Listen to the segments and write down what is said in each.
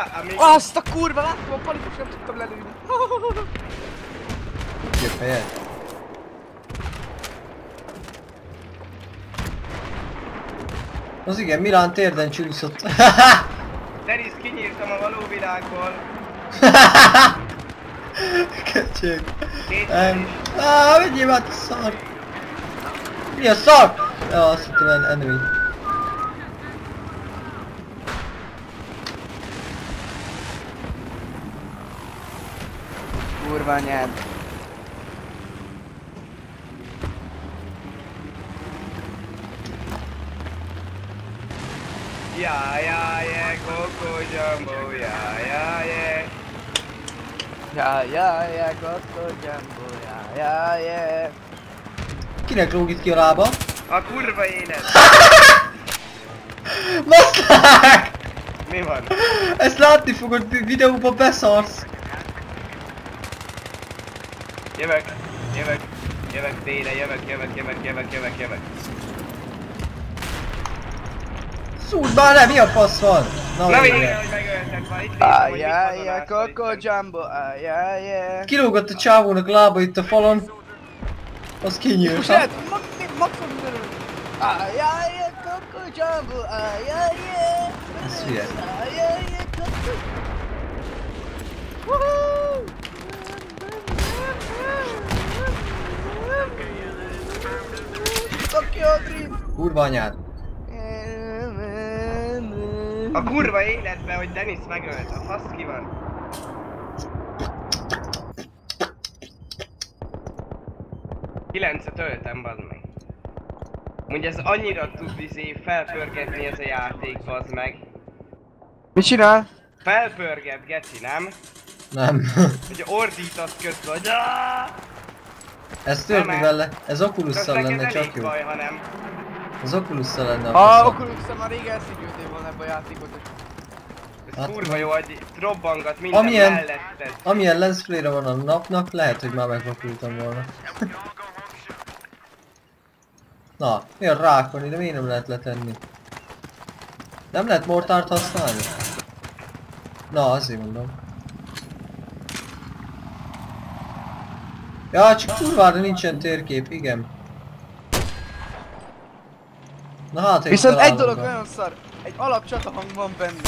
amíg... Azt a kurva, láttam a palikus, nem tudtam lelőni. Szép helyet. Az igen, Milán térden csúszott. Denis, kinyírtam a való világból. Köcsög. Kétszer is. Vegyél már, szar! Mi a szar? Ja, azt hittem enemy. Kurva anyád. Ja, yeah, Coco Jumbo, yeah. Ja, Coco Jumbo, ja. Kinek lógít ki a lába? A kurva élet! Baszlák! Mi van? Ezt látni fogod, videóba beszarsz! Jövök tére, jövök. Szúrd már le, mi a fasz van? Na végre, hogy megöltek, már itt nézem, hogy mit Ja, Coco Jumbo, ja. Kilógott a csávónak lába itt a falon. Az kinyílt. Most lehet, maximum döröl. Ja, Coco Jumbo, ja. Ez hülye. Ja, Coco. Woohoo! Tokyo Drift! Kurva anyád. A kurva életben, hogy Denis megölt, a fasz ki van. Kilencet öltem, bazd meg. Mondja, ez annyira tud felpörgetni ez a játék, bazd meg. Mit csinál? Felpörget, geci, nem? Nem. Hogy ordítasz közben, hogy Ez történt vele. Ez Oculusszal lenne csak jó. Baj, ha nem. Az Oculusszal lenne a faszom. Oculusszal már rég elszívültél volna ebbe a játékot. Ez Hát, kurva jó, hogy robbangat minden melletted. Amilyen lensflare van a napnak, lehet, hogy már megvakultam volna. Na, mi a rákon ide, miért nem lehet letenni? Nem lehet mortárt használni? Na, azért mondom. Ja, csak kurvára nincsen térkép, igen. Na hát, viszont egy dolog nagyon szar, egy alapcsatahang van benne.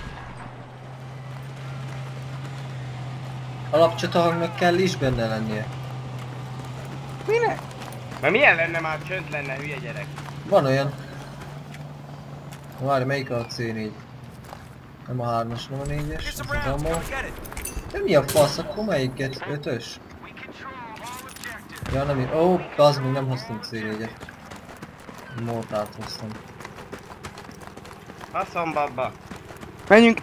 Alapcsatahangnak kell is benne lennie. Minek? Mert milyen lenne már csönd lenne, hülye gyerek? Van olyan. Várj, melyik a C4? Nem a 3-as, nem a 4-es, az az ammo. De mi a fasz, akkor melyiket? 5-ös? Ja, nem, ó, az még nem hoztam C4-et. Mortárt hoztam. Faszom babba. Menjünk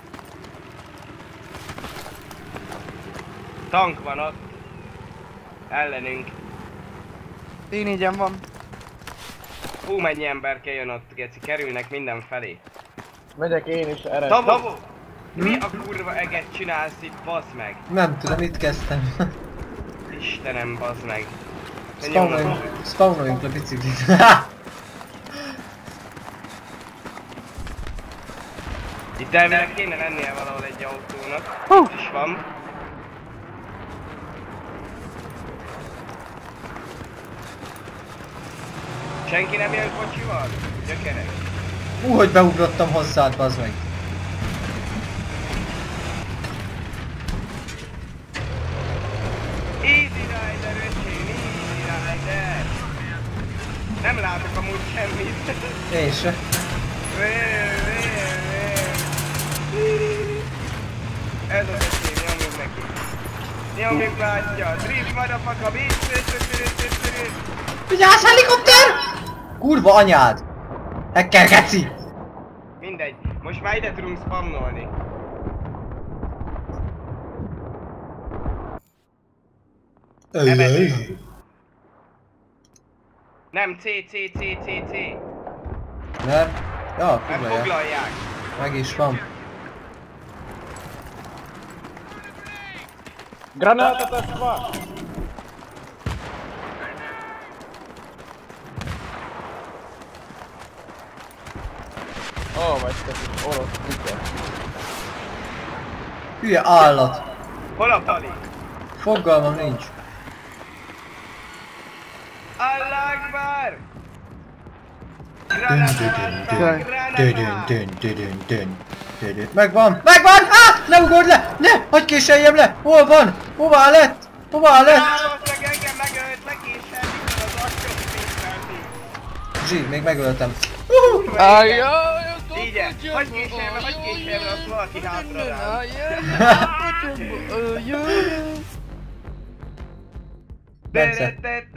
Tank van ott. Ellenünk. T4-en van. Hú, mennyi emberke jön ott, geci, kerülnek mindenfelé. Megyek én is erre. Tavó! Mi a kurva eget csinálsz itt, bazd meg? Nem tudom, itt kezdtem. Istenem, bazd meg. Spawnoljunk le biciklit. Itt elvileg kéne lennie valahol egy autónak. Itt is van. Senki nem jön kocsival? Gyökerek. Hogy beugrottam hozzád, bazd meg. Easy Rider, öcsém, Easy Rider! Nem látok amúgy semmit. Én se. Ez az öcsém, nyomjuk neki. Nyomjuk, látja. Drift motherfucker, bitch. Vigyázz, helikopter! Kurva anyád! Hacker geci! Mindegy, most már ide tudunk spamnolni. Nem, C. Nem? Ja, Mert foglalja. foglalják. Meg is van. Granata teszva! Ó, vagy te kis orosz kutya. Hülye állat. Hol a Pali? Fogalmam nincs. Allah Akbar! Megvan! Megvan! Ah! Ne ugorj le! Ne! Hagyj késeljem le! Hol van? Hová lett? Hová lett? Állott meg engem megölt, legkésőbb, mikor az asszony pénztelni. Zsí, még megöltem. Ajjaj, Így, hagyj később, azt valaki hátra rám. Bence.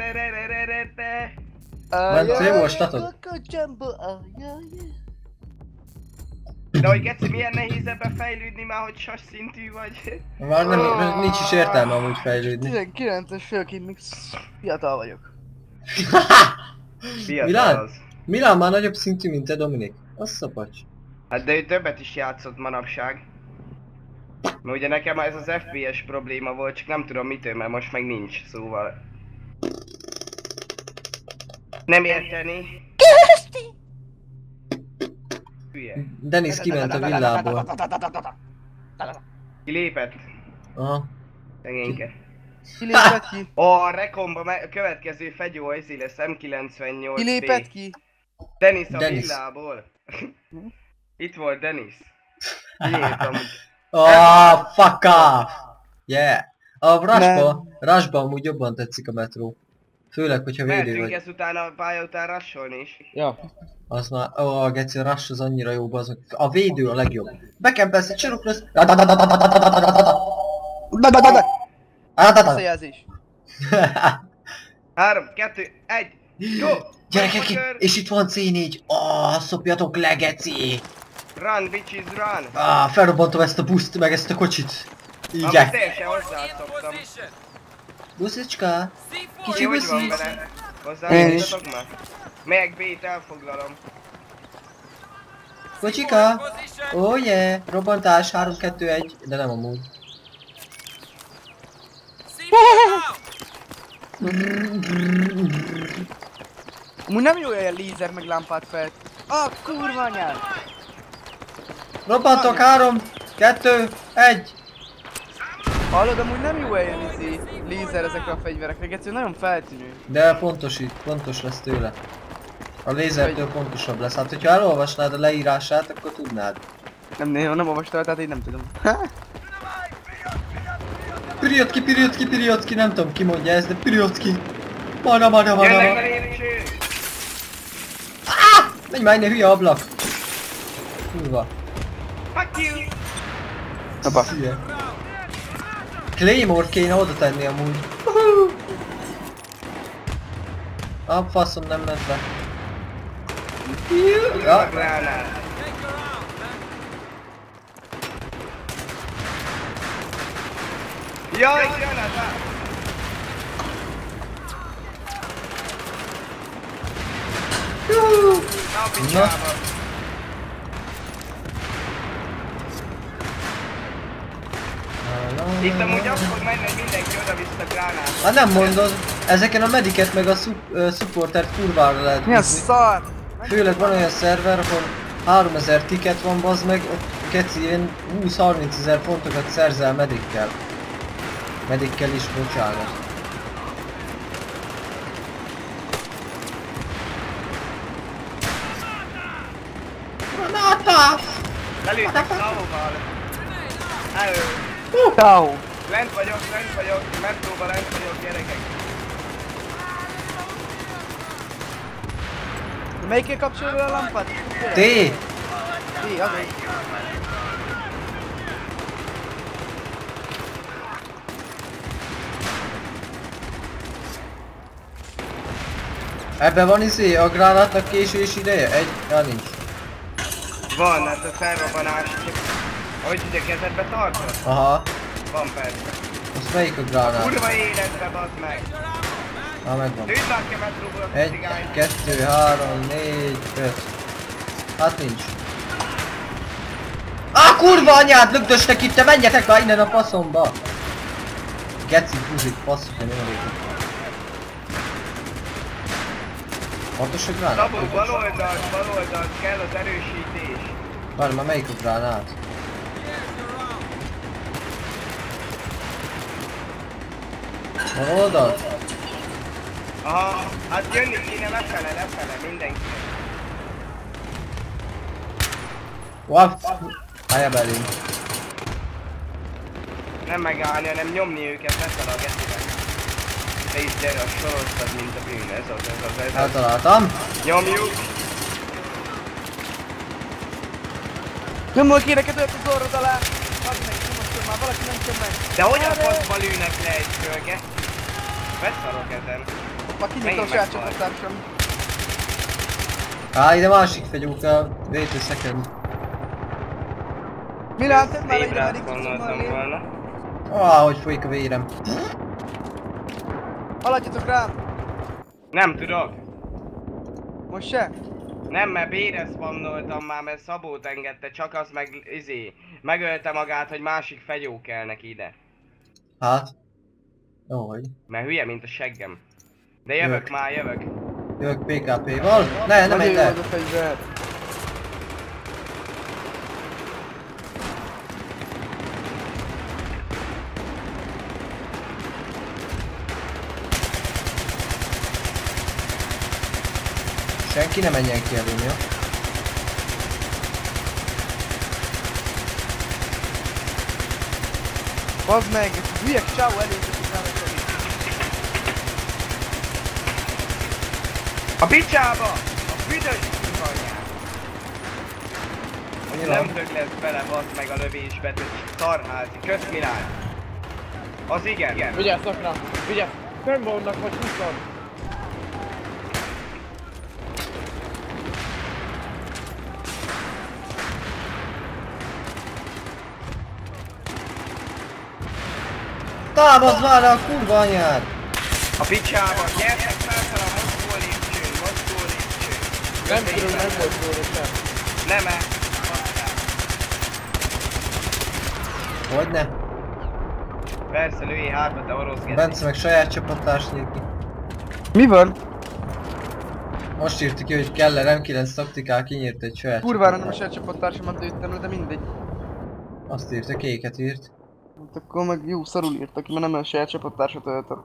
Bence, jó statod? De hogy Geci, milyen nehéz ebben fejlődni már, hogy sas szintű vagy? Már nem, nincs is értelme amúgy fejlődni. 19-es főként még fiatal vagyok. Fiatal Milán? az. Milán már nagyobb szintű, mint te, Dominik. Az szapacs. Hát de ő többet is játszott manapság. Mert ugye nekem ez az FPS probléma volt, csak nem tudom mitől, mert most meg nincs, szóval... Nem érteni. Hülye. Dennis kiment a villából. Kilépett. Aha. Szegényke. Kilépett ki? A Rekomba következő fegyó ezé lesz M98B. Kilépett ki? Dennis a Dennis. villából. Itt volt Dennis. Kiírtam. Oh, fuck off! Yeah! A Rushba amúgy jobban tetszik a metró. Főleg, hogyha védő Mehetünk vagy. ezután a pálya után rusholni is. Ja. Az már... Ó, a geci, a Rush az annyira jó, bazd. A védő a legjobb. Bekempelsz egy csarok lesz. Visszajelzés. 3, 2, 1, go! Gyerekek, és itt van C4. Szopjatok le, geci! Run, bitches, run! Felrobbantom ezt a buszt, meg ezt a kocsit. Amúgy Így. teljesen hozzászoktam. Buszicska! Kicsi Ki hogy van buszi! vele? Én is. Hozzászoktatok már? Meg B-t elfoglalom. Kocsika! Oh yeah! Robbantás 3, 2, 1. De nem amúgy. Amúgy nem jó ilyen lézer meg lámpát fel. Kurva anyád! Robbantok 3, 2, 1. Hallod, amúgy nem jó ilyen lézer ezekre a fegyverekre, egyszerűen nagyon feltűnő. De pontos lesz tőle. A lézertől pontosabb lesz. Hát, hogyha elolvasnád a leírását, akkor tudnád. Nem olvastam, tehát én nem tudom. Piriotki, nem tudom ki mondja ezt, de Piriotki. Mana. Jönnek a lépcső! Menj már innen, hülye ablak. Kurva. Fuck you! Apa. Hülye. Claymore kéne oda tenni amúgy. Faszom nem ment be. Ja. Gránát. Jaj, granát! Na, picsába! Itt amúgy azt fog menni, hogy mindenki oda-vissza gránát. Hát nem mondod, ezeken a mediket meg a supportert kurvára lehet Mi a bízni. szar? Főleg van olyan szerver, ahol 3000 ticket van, bazd meg, ott keci ilyen 20-30 ezer pontokat szerzel medikkel. Medikkel is, bocsánat. Granata! Lelőttek szavóval. Elő. Tau. Lent vagyok, metróba lent vagyok, gyerekek. Melyikkel kapcsolod a lámpát? T! Az. Ebben van a gránátnak késés ideje? Nincs. Van, hát a felrobbanás. Ahogy ugye kezedbe tartod? Aha. Van persze. Most melyik a gránát? Kurva életbe, bazd meg! Megvan. Lőd már ki a metróból a 1, cigányt! 2, 3, 4, 5. Hát nincs. Kurva anyád, lögdöstek itt, te menjetek már innen a faszomba! Geci, buzik, basszuk, hogy nem elég. Hatos a gránát? Szabó, bal oldalt, kell az erősítés. Várj már, melyik a gránát? Van oldalt? Aha, hát jönni kéne lefele, mindenki. What? Állja belém. Nem megállni, hanem nyomni őket lefele a gecibe. Te is gyere, a soroztad, mint a bűn, ez az. Eltaláltam. Nyomjuk! Nyomol kéne kedvet az orrod alá! Hadd meg, nyomod már, valaki nem csöm meg! De hogyan faszba lőnek le egy fölge? Beszarok ezen. Hoppá, kinyitom a saját csapattársam. Ide másik fegyóka. Wait a second. Milán, tedd már ide, Ébrát meddig tudsz gondoltam volna. volna. Hogy folyik a vérem. Haladjatok rám! Nem tudok. Most se? Nem, mert bére spannoltam már, mert Szabót engedte, csak az meg megölte magát, hogy másik fegyó kell neki ide. Hát? Jó, hogy? Mert hülye, mint a seggem. De jövök már, jövök. Jövök PKP-val? Ne menj Nagyon le! jó az a fegyver. Senki ne menjen ki elém, jó? Bazd meg, ez a hülye csávó elértek utána segít. A picsába! A büdös anyját! Nem dög lesz bele, bazd meg a lövésbe, te szarházi. Kösz Milán! Az igen. Vigyázz szakra! Vigyázz! Fönn vannak vagy 20. Támadj már a kurva anyád! A picsába, gyertek fel a Moszkó lépcsőn. Nem tudom, nem volt szólni sem. Nem-e? Hogyne? Persze, lőjé hátba, te orosz geci. Bence meg saját csapattárs néki. Mi van? Most írta ki, hogy kell M9 taktikál, kinyírt egy saját Kurvára nem a csapattárs. saját csapattársamat lőttem le, de mindegy. Azt írta, kéket írt. Hát akkor meg jó szarul írtak ki, mert nem a saját csapattársat öltem.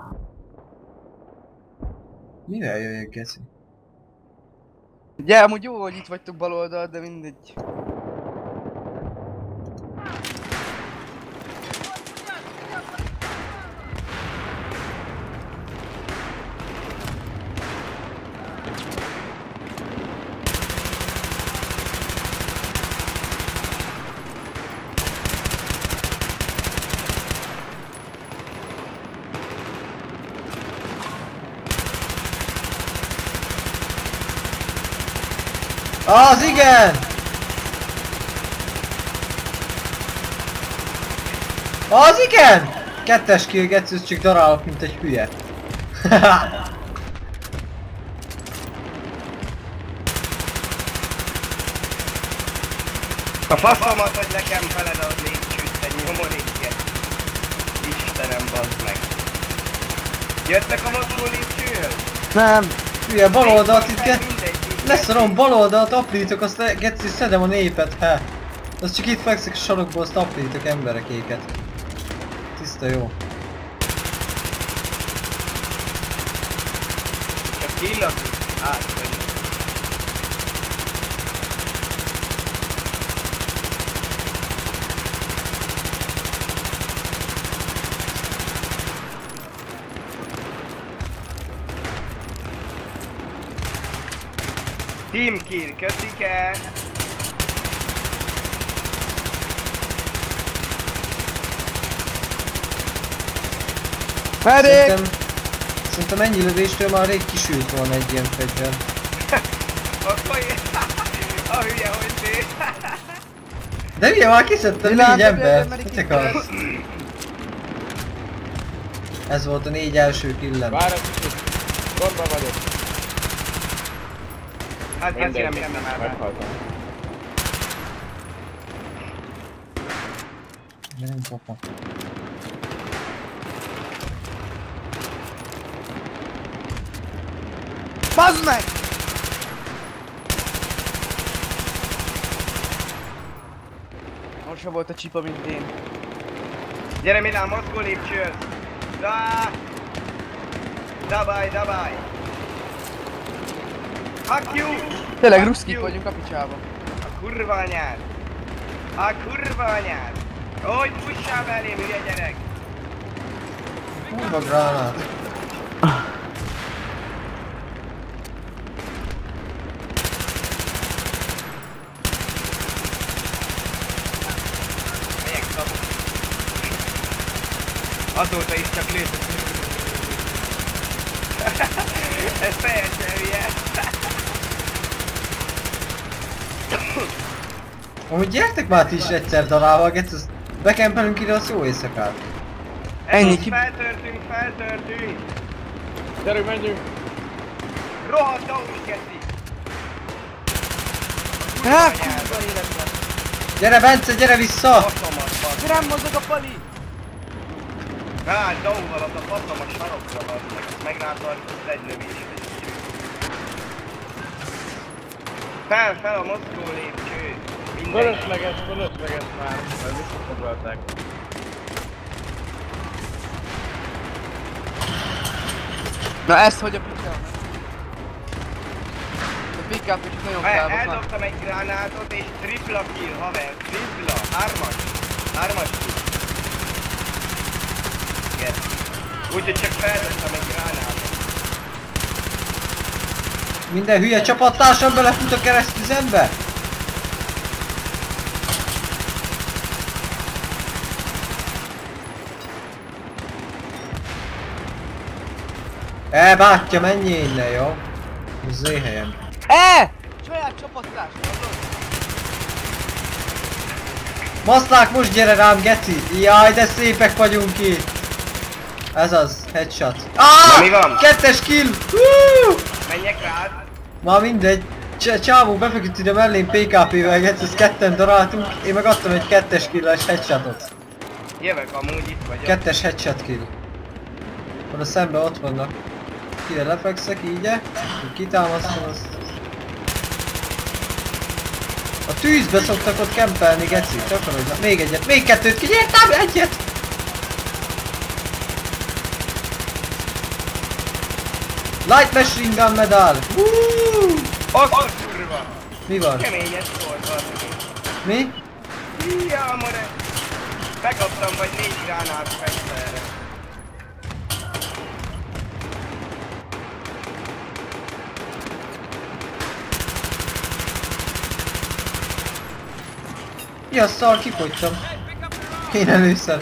Mivel jöjjek, geci? Ugye, amúgy jó, hogy itt vagytok bal oldal, de mindegy. Az igen! Az igen! Kettes kill, Geci, csak darálok, mint egy hülye. A faszomat, hogy nekem feled a lépcsőt, egy nyomoréket. Istenem, bazd meg. Jöttek a Moszkó lépcsőhöz? Nem! Hülye, bal oldalt itt Mindegy, leszarom, bal oldalt aprítok, azt Geci, szedem a népet, he. Az csak itt fekszik a sarokból, azt aprítok emberekéket. Tiszta jó. Csak killatik. Vagy. Team kill, köszike! Fedik! Szerintem ennyi lövéstől már rég kisült volna egy ilyen fegyver. A hülye, hogy néz. De ugye már kiszedtem Milán, 4 dobjál embert, egy mit medikit akarsz? Ez volt a 4 első killem. Várj egy kicsit. Gondban vagyok. Hát Geci nem hiszem el. Meghaltam. Nem papa. Bazd meg! Most se volt a csipa, mint én. Gyere Milán, Moszkó lépcsőhöz! Dabaj, dabaj! Fuck you! Tényleg Fuck ruszkik you! vagyunk a picsába. A kurva anyád! A kurva anyád! Hogy fussál belém, hülye gyerek! Kurva gránát. Melyek szabó? Azóta is csak lőtt. Ez teljesen hülye. Amúgy gyertek már ti is egyszer darálva, bekempelünk ide, az jó éjszakát. Ennyi ki... Feltörtünk, feltörtünk! Gyerünk, menjünk! Rohadt autós geci! Há, kurva életben! Gyere Bence, gyere vissza! Faszomat, bazd! Nem mozog a pali! Hát, Dauval az a faszom a sarokra, bazd meg, azt meglátod, az egy lövés. Fel a mozgó lépcső! Fölösleges már, mert visszafoglalták. Na ezt hogy a picsába? A pick-up is nagyon felbasznak. Eldobtam egy gránátot és tripla kill, haver, tripla, hármas kill. Igen. Úgyhogy csak feldobtam egy gránátot. Minden hülye csapattársam belefut a keresztüzembe! Bátyja, menj innen, jó? Ez az én helyem. Saját csapattárs! Maszlák, most gyere rám, geci! Jaj, de szépek vagyunk itt! Ez az, headshot. Na, mi van? Kettes kill! Menjek rád! Ma mindegy. Csávó befeküdt ide mellém PKP-vel, geci, ezt ketten daráltunk. Én meg adtam egy kettes kill-es headshotot. Jövök, amúgy itt vagyok. Kettes headshot kill. Oda szembe ott vannak. Ide lefekszek, így kitámasztom azt. A tűzbe szoktak ott kempelni, geci. Takarodj. Még egyet, még kettőt, kinyertem egyet! Light Machine Gun medal! Az a kurva! Mi van? Keményes volt valami. Mi? Ja, more! Bekaptam vagy 4 gránát fegyverre. Mi a szar, kifogytam. Én először.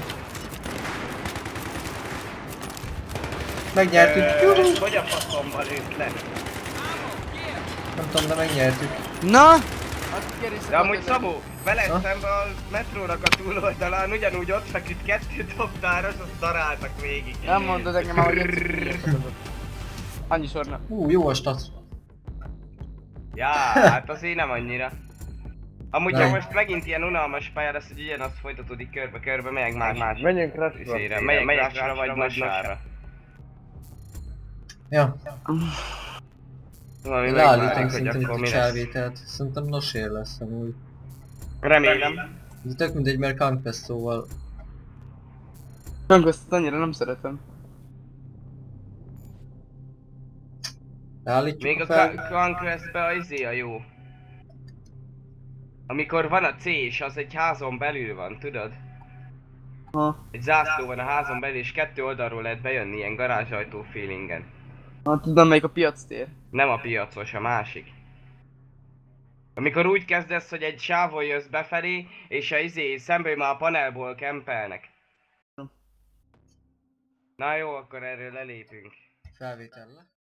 Megnyertük. Juhu. Hogy a faszomba lőtt le? Nem tudom, de megnyertük. Na! De amúgy Szabó, Ha? veled szembe a metrónak a túloldalán ugyanúgy ott feküdt 2 dobtáros, azt daráltak végig. Nem mondod nekem már, hogy annyi sorna. Jó a stat. Ja, hát azért nem annyira. Amúgy ha Nem. most megint ilyen unalmas pálya lesz, hogy ugyanaz folytatódik körbe-körbe, megyek más Menjünk Rushra. izére, megyek Rushra vagy Nasára. Ja, Valami leállítom megvárjuk, hogy szerintem akkor itt mi a lesz. cselvételt. Szerintem nosér lesz amúgy. Remélem. Ez tök mindegy, mert Conquest, szóval... Conquest annyira nem szeretem. Leállítjuk Még a fel... Conquest-be a izé a jó. Amikor van a C és az egy házon belül van, tudod? Ha. Egy zászló van a házon belül és 2 oldalról lehet bejönni ilyen garázsajtó feelingen. Ha tudom melyik a piac tér. Nem a piacos, a másik. Amikor úgy kezdesz, hogy egy sávon jössz befelé, és a izé szemből már a panelból kempelnek. Na jó, akkor erről lelépünk. Felvétel le.